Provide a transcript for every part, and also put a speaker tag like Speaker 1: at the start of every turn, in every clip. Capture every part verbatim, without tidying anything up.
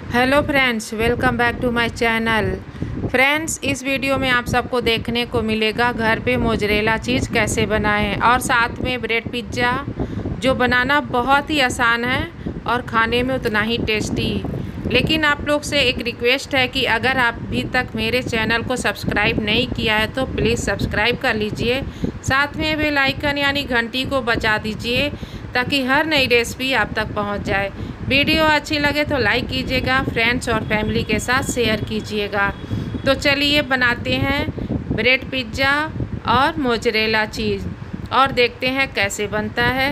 Speaker 1: Hello friends, welcome back to my channel. Friends, इस video में आप सबको देखने को मिलेगा घर पे मोज़रेला चीज़ कैसे बनाएं और साथ में ब्रेड पिज़्ज़ा, जो बनाना बहुत ही आसान है और खाने में उतना ही टेस्टी। लेकिन आप लोग से एक रिक्वेस्ट है कि अगर आप अभी तक मेरे चैनल को सब्सक्राइब नहीं किया है तो प्लीज़ सब्सक्राइब कर लीजिए। साथ में बेल आइकन यानी घंटी को बजा दीजिए ताकि हर नई रेसिपी आप तक पहुंच जाए। वीडियो अच्छी लगे तो लाइक कीजिएगा, फ्रेंड्स और फैमिली के साथ शेयर कीजिएगा। तो चलिए बनाते हैं ब्रेड पिज़्ज़ा और मोज़रेला चीज़ और देखते हैं कैसे बनता है।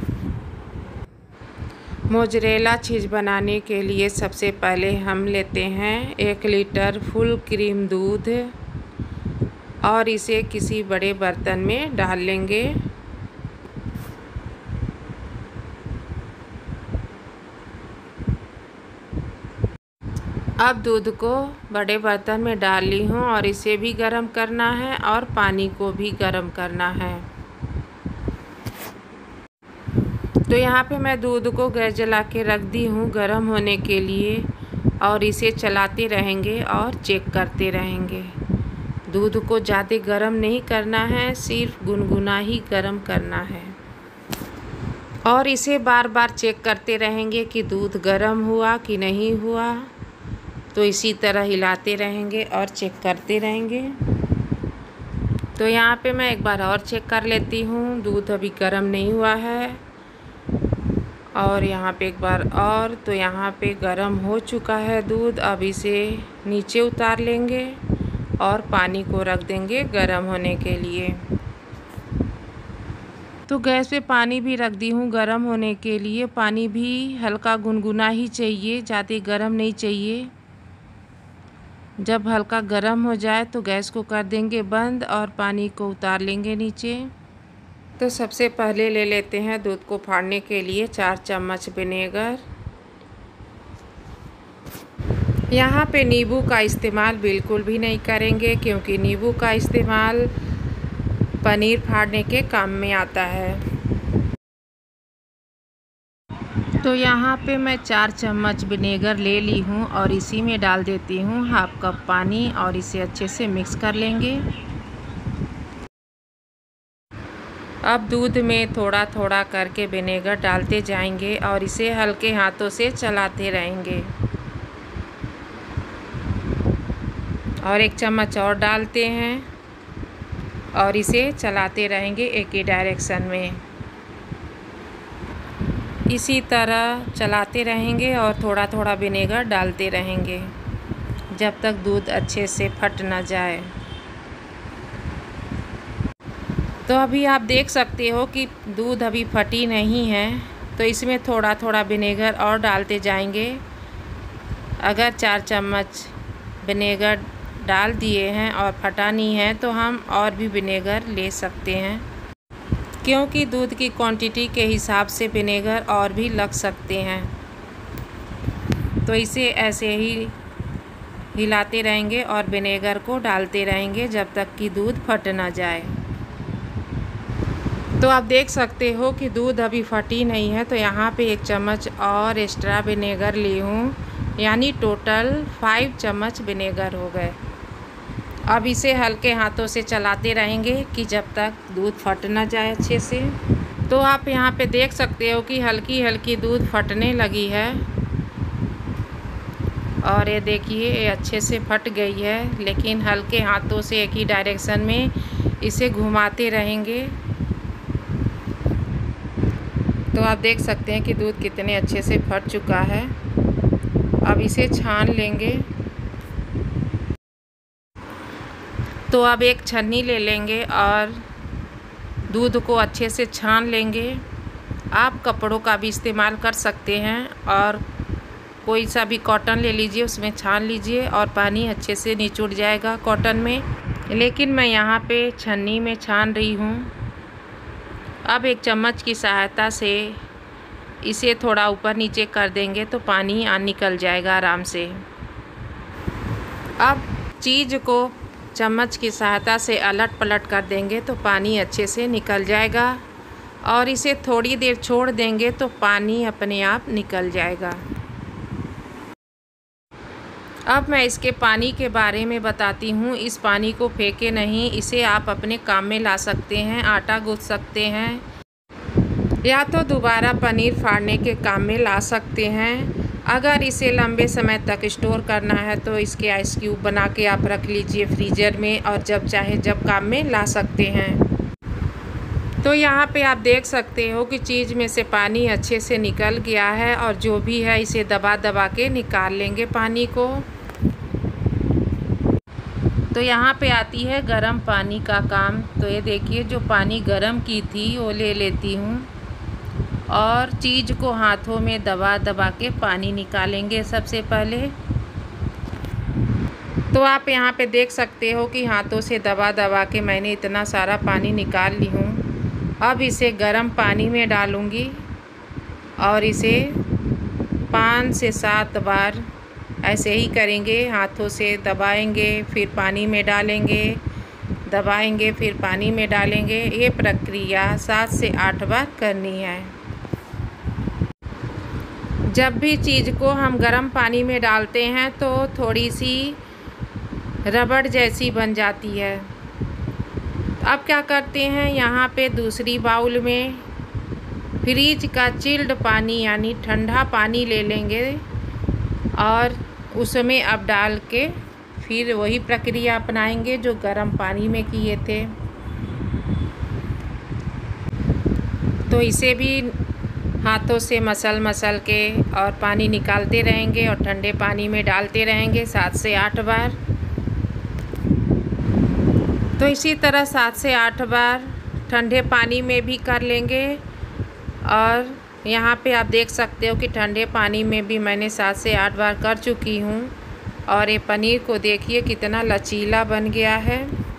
Speaker 1: मोज़रेला चीज़ बनाने के लिए सबसे पहले हम लेते हैं एक लीटर फुल क्रीम दूध और इसे किसी बड़े बर्तन में डाल लेंगे। अब दूध को बड़े बर्तन में डाल ली हूँ और इसे भी गर्म करना है और पानी को भी गर्म करना है। तो यहाँ पे मैं दूध को गैस जला के रख दी हूँ गर्म होने के लिए और इसे चलाते रहेंगे और चेक करते रहेंगे। दूध को ज़्यादा गर्म नहीं करना है, सिर्फ गुनगुना ही गर्म करना है और इसे बार बार चेक करते रहेंगे कि दूध गर्म हुआ कि नहीं हुआ। तो इसी तरह हिलाते रहेंगे और चेक करते रहेंगे। तो यहाँ पे मैं एक बार और चेक कर लेती हूँ, दूध अभी गर्म नहीं हुआ है। और यहाँ पे एक बार और, तो यहाँ पे गर्म हो चुका है दूध। अब इसे नीचे उतार लेंगे और पानी को रख देंगे गर्म होने के लिए। तो गैस पे पानी भी रख दी हूँ गर्म होने के लिए। पानी भी हल्का गुनगुना ही चाहिए, ज़्यादा गर्म नहीं चाहिए। जब हल्का गर्म हो जाए तो गैस को कर देंगे बंद और पानी को उतार लेंगे नीचे। तो सबसे पहले ले लेते हैं दूध को फाड़ने के लिए चार चम्मच विनेगर। यहाँ पे नींबू का इस्तेमाल बिल्कुल भी नहीं करेंगे क्योंकि नींबू का इस्तेमाल पनीर फाड़ने के काम में आता है। तो यहाँ पे मैं चार चम्मच विनेगर ले ली हूँ और इसी में डाल देती हूँ हाफ कप पानी और इसे अच्छे से मिक्स कर लेंगे। अब दूध में थोड़ा थोड़ा करके विनेगर डालते जाएंगे और इसे हल्के हाथों से चलाते रहेंगे। और एक चम्मच और डालते हैं और इसे चलाते रहेंगे एक ही डायरेक्शन में। इसी तरह चलाते रहेंगे और थोड़ा थोड़ा विनेगर डालते रहेंगे जब तक दूध अच्छे से फट ना जाए। तो अभी आप देख सकते हो कि दूध अभी फटी नहीं है, तो इसमें थोड़ा थोड़ा विनेगर और डालते जाएंगे। अगर चार चम्मच विनेगर डाल दिए हैं और फटा नहीं है तो हम और भी विनेगर ले सकते हैं, क्योंकि दूध की क्वांटिटी के हिसाब से विनेगर और भी लग सकते हैं। तो इसे ऐसे ही हिलाते रहेंगे और विनेगर को डालते रहेंगे जब तक कि दूध फट ना जाए। तो आप देख सकते हो कि दूध अभी फटी नहीं है, तो यहाँ पे एक चम्मच और एक्स्ट्रा विनेगर ली हूँ, यानी टोटल फाइव चम्मच विनेगर हो गए। अब इसे हल्के हाथों से चलाते रहेंगे कि जब तक दूध फट ना जाए अच्छे से। तो आप यहाँ पे देख सकते हो कि हल्की हल्की दूध फटने लगी है और ये देखिए ये अच्छे से फट गई है। लेकिन हल्के हाथों से एक ही डायरेक्शन में इसे घुमाते रहेंगे। तो आप देख सकते हैं कि दूध कितने अच्छे से फट चुका है। अब इसे छान लेंगे। तो अब एक छन्नी ले लेंगे और दूध को अच्छे से छान लेंगे। आप कपड़ों का भी इस्तेमाल कर सकते हैं और कोई सा भी कॉटन ले लीजिए, उसमें छान लीजिए और पानी अच्छे से निचुड़ जाएगा कॉटन में। लेकिन मैं यहाँ पे छन्नी में छान रही हूँ। अब एक चम्मच की सहायता से इसे थोड़ा ऊपर नीचे कर देंगे तो पानी आ निकल जाएगा आराम से। अब चीज़ को चम्मच की सहायता से अलट पलट कर देंगे तो पानी अच्छे से निकल जाएगा और इसे थोड़ी देर छोड़ देंगे तो पानी अपने आप निकल जाएगा। अब मैं इसके पानी के बारे में बताती हूँ। इस पानी को फेंके नहीं, इसे आप अपने काम में ला सकते हैं, आटा गूँथ सकते हैं या तो दोबारा पनीर फाड़ने के काम में ला सकते हैं। अगर इसे लंबे समय तक स्टोर करना है तो इसके आइस क्यूब बना के आप रख लीजिए फ्रीज़र में, और जब चाहे जब काम में ला सकते हैं। तो यहाँ पे आप देख सकते हो कि चीज़ में से पानी अच्छे से निकल गया है, और जो भी है इसे दबा दबा के निकाल लेंगे पानी को। तो यहाँ पे आती है गरम पानी का काम। तो ये देखिए, जो पानी गरम की थी वो ले लेती हूँ और चीज़ को हाथों में दबा दबा के पानी निकालेंगे सबसे पहले। तो आप यहाँ पे देख सकते हो कि हाथों से दबा दबा के मैंने इतना सारा पानी निकाल ली हूँ। अब इसे गर्म पानी में डालूँगी और इसे पाँच से सात बार ऐसे ही करेंगे। हाथों से दबाएंगे, फिर पानी में डालेंगे, दबाएंगे, फिर पानी में डालेंगे। ये प्रक्रिया सात से आठ बार करनी है। जब भी चीज़ को हम गर्म पानी में डालते हैं तो थोड़ी सी रबड़ जैसी बन जाती है। अब क्या करते हैं, यहाँ पे दूसरी बाउल में फ्रिज का चिल्ड पानी यानी ठंडा पानी ले लेंगे और उसमें अब डाल के फिर वही प्रक्रिया अपनाएंगे जो गर्म पानी में किए थे। तो इसे भी हाथों से मसल मसल के और पानी निकालते रहेंगे और ठंडे पानी में डालते रहेंगे सात से आठ बार। तो इसी तरह सात से आठ बार ठंडे पानी में भी कर लेंगे। और यहाँ पे आप देख सकते हो कि ठंडे पानी में भी मैंने सात से आठ बार कर चुकी हूँ। और ये पनीर को देखिए कितना लचीला बन गया है।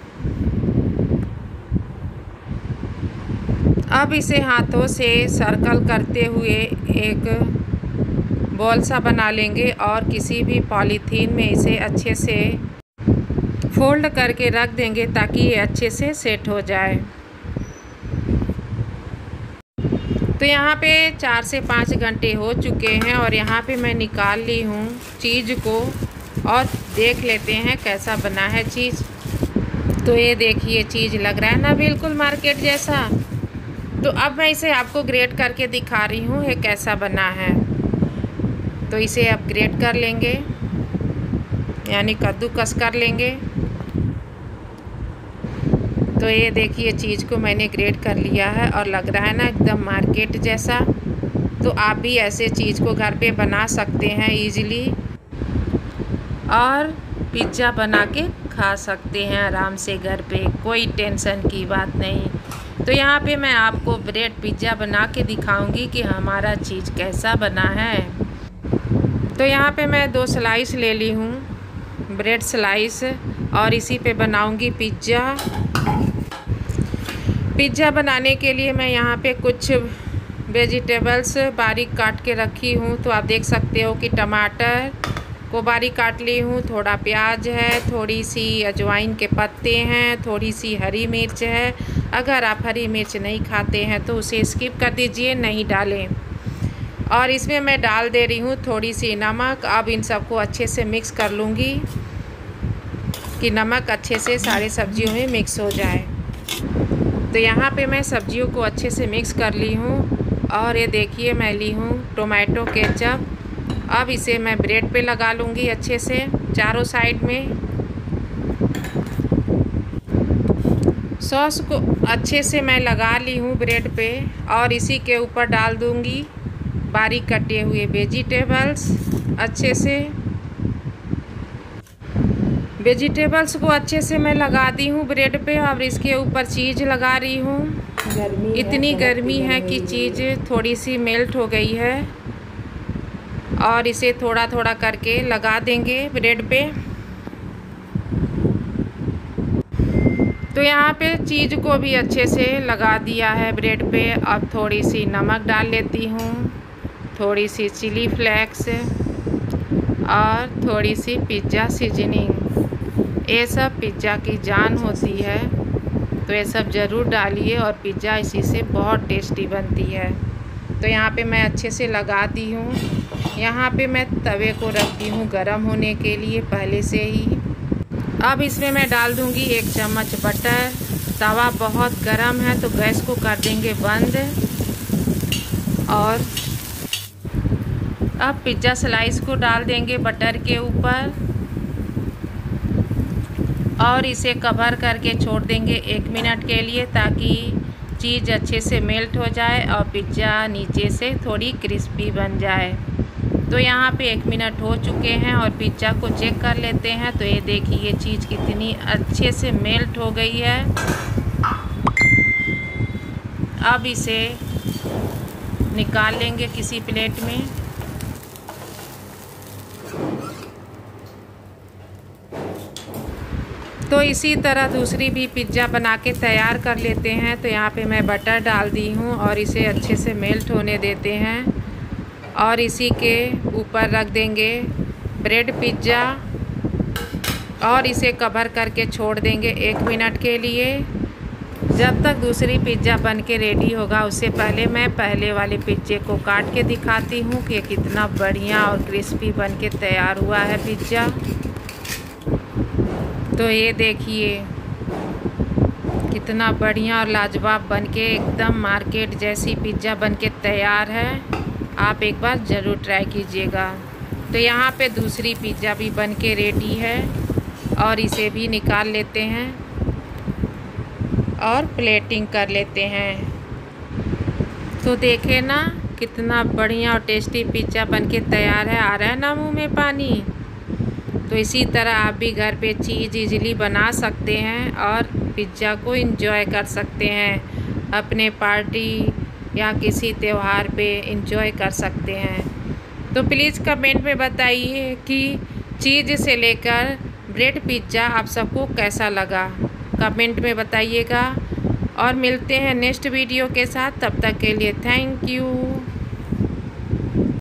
Speaker 1: अब इसे हाथों से सर्कल करते हुए एक बॉल सा बना लेंगे और किसी भी पॉलीथीन में इसे अच्छे से फोल्ड करके रख देंगे ताकि ये अच्छे से सेट हो जाए। तो यहाँ पे चार से पाँच घंटे हो चुके हैं और यहाँ पे मैं निकाल ली हूँ चीज़ को और देख लेते हैं कैसा बना है चीज़। तो ये देखिए, चीज़ लग रहा है ना बिल्कुल मार्केट जैसा। तो अब मैं इसे आपको ग्रेट करके दिखा रही हूँ ये कैसा बना है। तो इसे अब ग्रेट कर लेंगे यानी कद्दूकस कर लेंगे। तो ये देखिए, चीज़ को मैंने ग्रेट कर लिया है और लग रहा है ना एकदम मार्केट जैसा। तो आप भी ऐसे चीज़ को घर पे बना सकते हैं इजीली और पिज़्ज़ा बना के खा सकते हैं आराम से घर पे, कोई टेंशन की बात नहीं। तो यहाँ पे मैं आपको ब्रेड पिज़्ज़ा बना के दिखाऊंगी कि हमारा चीज़ कैसा बना है। तो यहाँ पे मैं दो स्लाइस ले ली हूँ ब्रेड स्लाइस और इसी पे बनाऊंगी पिज़्ज़ा। पिज़्ज़ा बनाने के लिए मैं यहाँ पे कुछ वेजिटेबल्स बारीक काट के रखी हूँ। तो आप देख सकते हो कि टमाटर को बारीक काट ली हूँ, थोड़ा प्याज है, थोड़ी सी अजवाइन के पत्ते हैं, थोड़ी सी हरी मिर्च है। अगर आप हरी मिर्च नहीं खाते हैं तो उसे स्किप कर दीजिए, नहीं डालें। और इसमें मैं डाल दे रही हूँ थोड़ी सी नमक। अब इन सबको अच्छे से मिक्स कर लूँगी कि नमक अच्छे से सारे सब्जियों में मिक्स हो जाए। तो यहाँ पे मैं सब्जियों को अच्छे से मिक्स कर ली हूँ। और ये देखिए, मैं ली हूँ टोमेटो केचप। अब इसे मैं ब्रेड पे लगा लूँगी अच्छे से चारों साइड में। सॉस को अच्छे से मैं लगा ली हूँ ब्रेड पे और इसी के ऊपर डाल दूँगी बारीक कटे हुए वेजिटेबल्स। अच्छे से वेजिटेबल्स को अच्छे से मैं लगा दी हूँ ब्रेड पे और इसके ऊपर चीज़ लगा रही हूँ। इतनी गर्मी है कि चीज़ थोड़ी सी मेल्ट हो गई है और इसे थोड़ा थोड़ा करके लगा देंगे ब्रेड पे। तो यहाँ पे चीज़ को भी अच्छे से लगा दिया है ब्रेड पे। अब थोड़ी सी नमक डाल लेती हूँ, थोड़ी सी चिली फ्लेक्स और थोड़ी सी पिज़्ज़ा सीजनिंग। ये सब पिज़्ज़ा की जान होती है, तो ये सब ज़रूर डालिए और पिज़्ज़ा इसी से बहुत टेस्टी बनती है। तो यहाँ पे मैं अच्छे से लगा दी हूँ यहाँ पे मैं तवे को रखती हूँ गरम होने के लिए पहले से ही। अब इसमें मैं डाल दूँगी एक चम्मच बटर। तवा बहुत गरम है तो गैस को कर देंगे बंद। और अब पिज़्ज़ा स्लाइस को डाल देंगे बटर के ऊपर और इसे कवर करके छोड़ देंगे एक मिनट के लिए, ताकि चीज़ अच्छे से मेल्ट हो जाए और पिज़्ज़ा नीचे से थोड़ी क्रिस्पी बन जाए। तो यहाँ पे एक मिनट हो चुके हैं और पिज़्ज़ा को चेक कर लेते हैं। तो ये देखिए ये चीज़ कितनी अच्छे से मेल्ट हो गई है। अब इसे निकाल लेंगे किसी प्लेट में। तो इसी तरह दूसरी भी पिज़्ज़ा बना के तैयार कर लेते हैं। तो यहाँ पे मैं बटर डाल दी हूँ और इसे अच्छे से मेल्ट होने देते हैं और इसी के ऊपर रख देंगे ब्रेड पिज़्ज़ा और इसे कवर करके छोड़ देंगे एक मिनट के लिए, जब तक दूसरी पिज़्ज़ा बन के रेडी होगा। उससे पहले मैं पहले वाले पिज़्ज़े को काट के दिखाती हूँ कि कितना बढ़िया और क्रिस्पी बन के तैयार हुआ है पिज़्ज़ा। तो ये देखिए कितना बढ़िया और लाजवाब बनके एकदम मार्केट जैसी पिज़्ज़ा बनके तैयार है। आप एक बार ज़रूर ट्राई कीजिएगा। तो यहाँ पे दूसरी पिज़्ज़ा भी बनके रेडी है और इसे भी निकाल लेते हैं और प्लेटिंग कर लेते हैं। तो देखें ना कितना बढ़िया और टेस्टी पिज़्ज़ा बनके तैयार है। आ रहा है ना मुँह में पानी। तो इसी तरह आप भी घर पे चीज़ इजीली बना सकते हैं और पिज़्ज़ा को एंजॉय कर सकते हैं। अपने पार्टी या किसी त्यौहार पे एंजॉय कर सकते हैं। तो प्लीज़ कमेंट में बताइए कि चीज़ से लेकर ब्रेड पिज़्ज़ा आप सबको कैसा लगा, कमेंट में बताइएगा। और मिलते हैं नेक्स्ट वीडियो के साथ, तब तक के लिए थैंक यू।